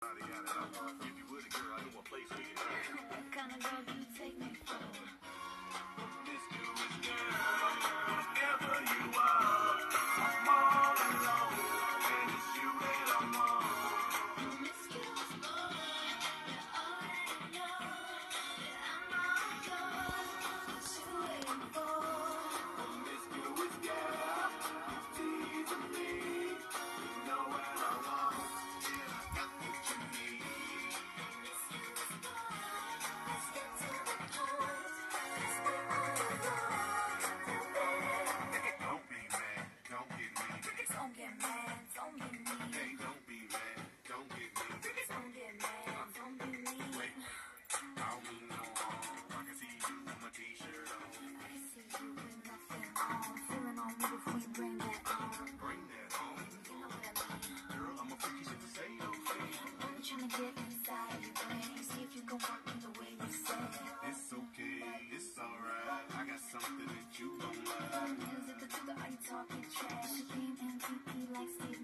If you would, girl, I know a place we can go. What kind of girl do you take me for? Promiscuous girl, wherever you are, I'm all alone, and it's you that I'm on. Promiscuous boy, you already know that I'm all yours. What you waiting for? Promiscuous girl, you teasing me. You know what I want, yeah, I got what you need. Promiscuous boy, let's get to the point. Let's get on the road. Don't be mad, don't get me. Don't get mad, don't get me. Hey, don't be mad, don't get me. Don't get mad, don't be mean. Wait, I don't mean no harm. I can see you with my t-shirt on. I can see you with nothing on. Feeling on me before you bring that on. Bring that on. You know what I mean? Girl, I'm a freaky shit to say those things. I'm trying to get inside your brain. See if you can work me the way you say. It's okay, it's alright. I got something that you don't like. Music, the are you talking trash? You came MVP like Steve.